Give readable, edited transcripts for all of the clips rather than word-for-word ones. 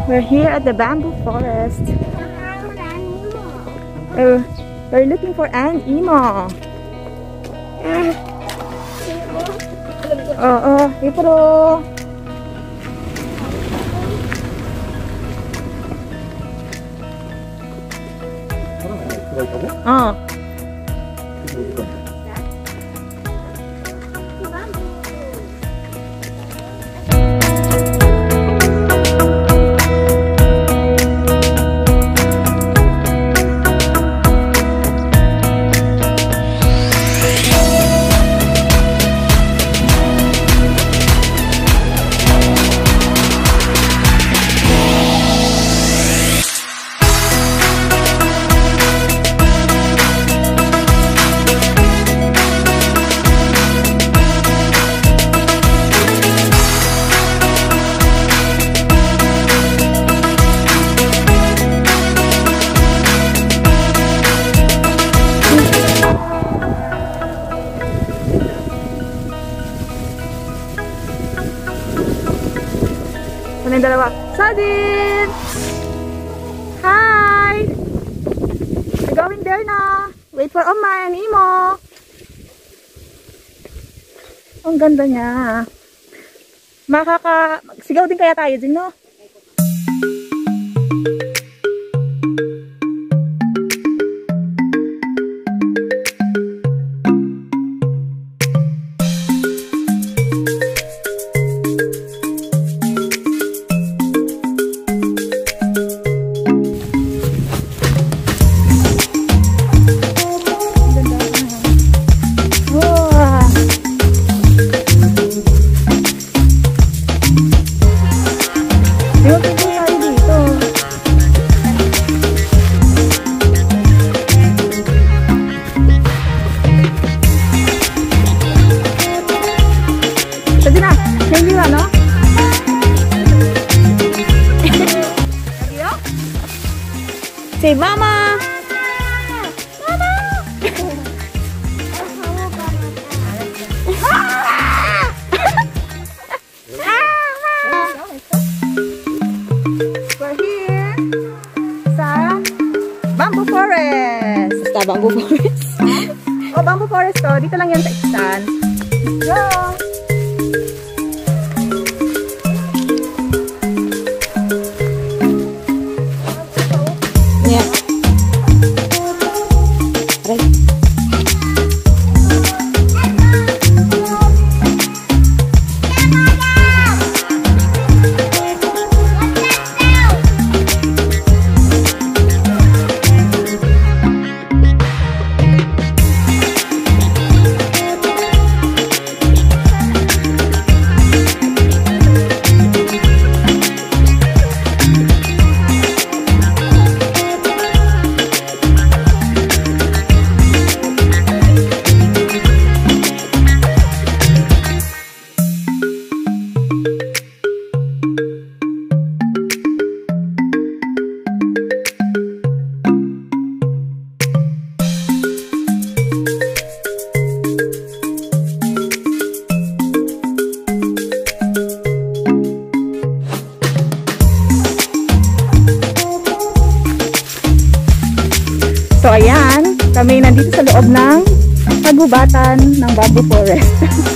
We're here at the bamboo forest. We're looking for an emo. Ipro. Ano yung dalawa? Sardine! Hi! We're going there na. Wait for Oma and Imo. Ang ganda niya. Sigaw din kaya tayo din, no? Say mama! Mama! We're here sa Bamboo Forest. Sa Bamboo Forest? Oh, Bamboo Forest to. Dito lang yan sa Iksan. Let's go! So ayan, kami nandito sa loob ng kagubatan ng Bamboo Forest.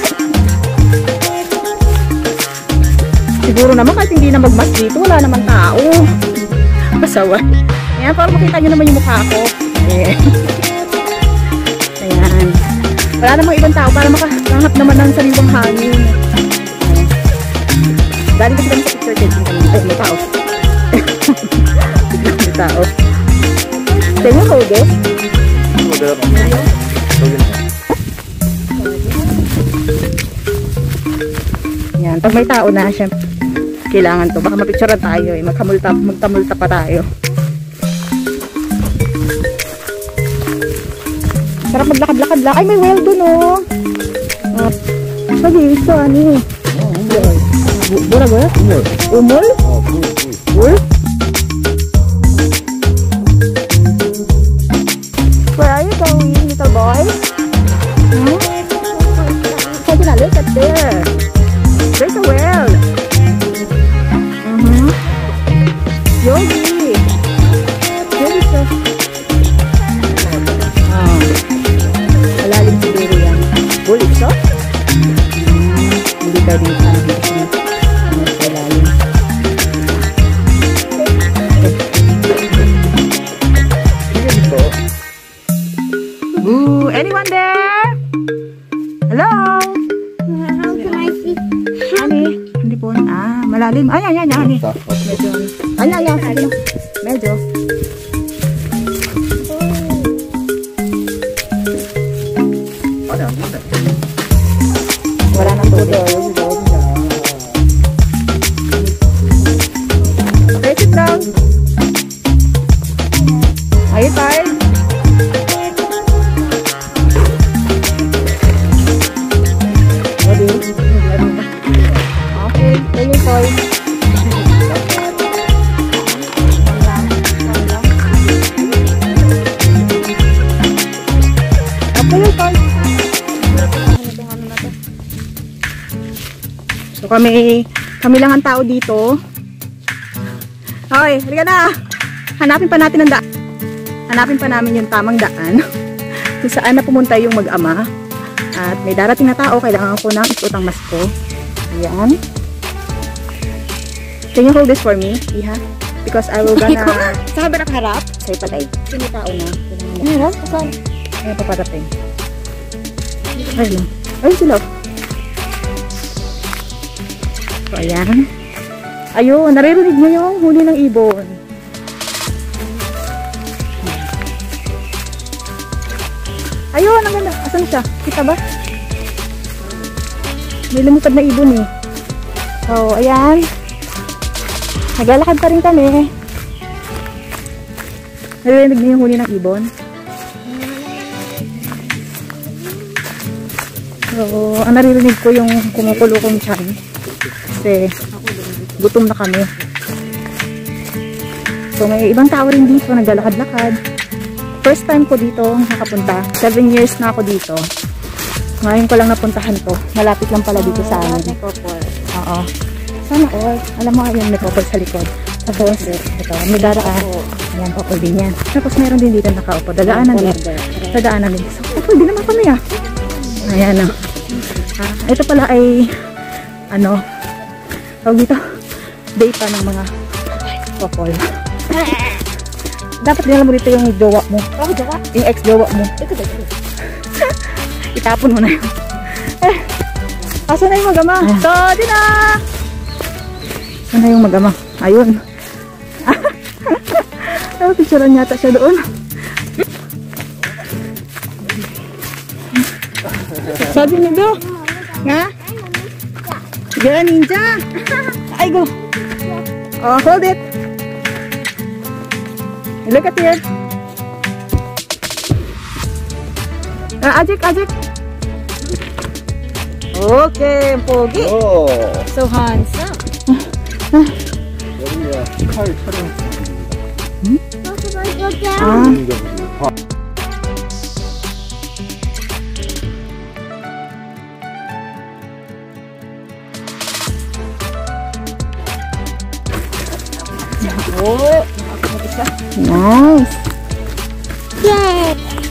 Siguro naman kahit hindi na magmas dito, wala naman tao. Pasaway. Ayan, para makita nyo naman yung mukha ko. Ayan. Wala namang ibang tao para makahanap naman ng sariwang hangin. Galing kasi kami sa picture taking kami. Ay, may tao. May tao. Can you hold this? Yan, pag may tao na, syempre, kailangan to. Baka mapicturean tayo eh. Magtamulta pa tayo. Sarap maglakad-lakad lang. Ay, may whale dun oh. Sabi, ito ano eh. Bura ba? Umol? Umol? Where are you going, little boy? Hmm? Sabi na, look at there. There's a whale. Hindi po. Ah, malalim. Ay. Medyo. Sige. Medyo. Wala nang tubig. Okay, sit down. Are you tired? Okay, tell you boy. So kami lang ang tao dito. Okay, halika na. Hanapin pa natin ang daan. Hanapin pa namin yung tamang daan kung saan na pumunta yung mag-ama. At may darating na tao, kailangan ko ng isuot ang masko. Ayan. Can you hold this for me, Iha? Because I will gonna... Saan ba nakaharap? Sa'yo patay. Sino tao na? Harap? Saan? Ayan, paparating. Ayun. Ayun sila. So, ayan. Ayun, naririnig niyo yung huli ng ibon. Ayun, ang ganda. Asan siya? Kita ba? May lumipad na ibon eh. So, ayan. Naglalakad pa rin kami. Naririnig niyo yung huli ng ibon. So, ang naririnig ko yung kumukulo kong tiyan. Kasi, gutom na kami. So, may ibang tao rin dito. Naglalakad-lakad. First time ko dito nakapunta. 7 years na ako dito. Ngayon ko lang napuntahan to. Malapit lang pala dito sa amin. Oo. Sana all. Alam mo, yung may couple sa likod. Tapos, ito, may daraan. Ayan, couple din yan. Tapos, meron din dito nakaupo. Dadaanan din. Dadaanan din. So, couple din naman kami ah. Ayan o. Ito pala ay, tawag dito, day pa ng mga couple. Dapat dinala mo dito yung jowa mo. Oh, jowa? Yung ex-jowa mo. Itapon mo na yun. Asan na yung mag-ama? So, di na! Asan na yung mag-ama? Ayun. Picturean yata siya doon. Sabi niyo do? Nga? Sige na, ninja! Ay, go! Oh, hold it! Look at here. Ajik. Okay, pogi. Oh. So handsome. 여기야 칼 촬영. Oh, nice. Yay!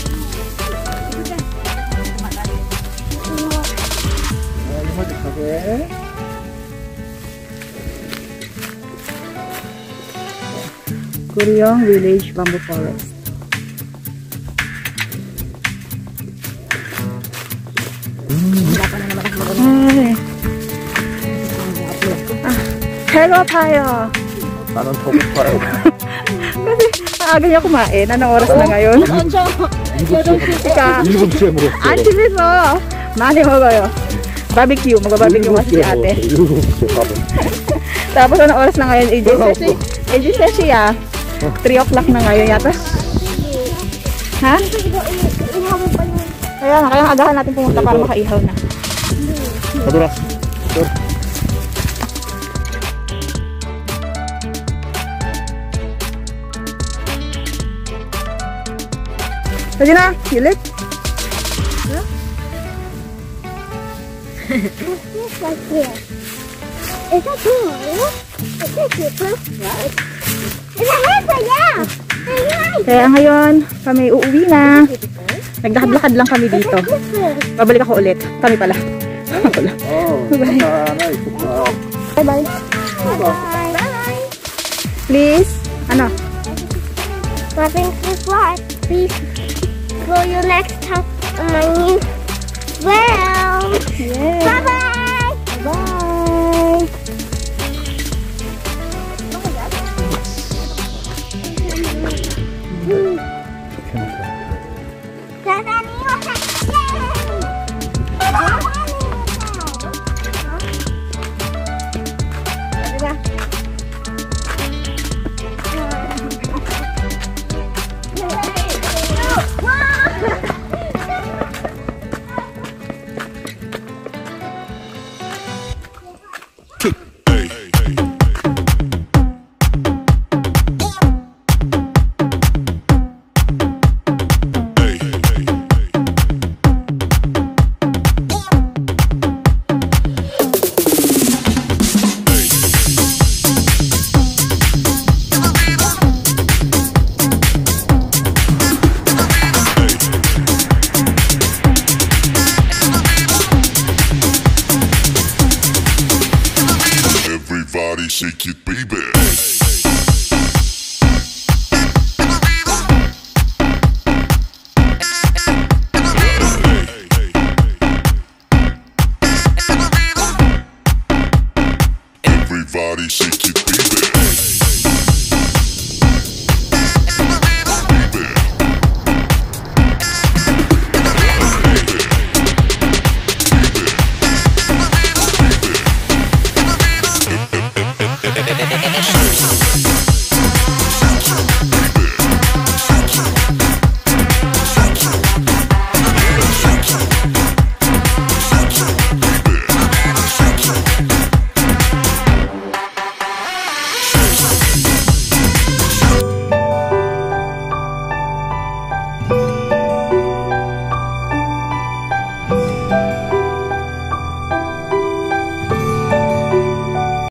Kuryong Village Bamboo Forest. Hello tayo. 나는 더 고파요. Kasi aga niya kumain. Anong oras na ngayon? Ika. 7시에 먹었어. Ang bilis mo. Mani mo kayo. Barbecue. Mag-barbecue kasi si ate. 7시에 밥을. Tapos anong oras na ngayon? AJ Seshi ah. 3 o'clock na ngayon yata. Ha? Kaya agahan natin pumunta para makaihaw na. 가더라. Sige na, hilik. Like this. Is that cool? Is that super? Right? Is that hamper? Yeah. Kaya ngayon, kami uuwi na. Nagdakad-lakad lang kami dito. Babalik ako ulit. Kami pala. Bye-bye. Bye. Please. Ano? Nothing to fly. Please go your next time on my new well. Yeah. Bye-bye. Bye. Everybody shake it, baby. Everybody shake it, baby. Baby.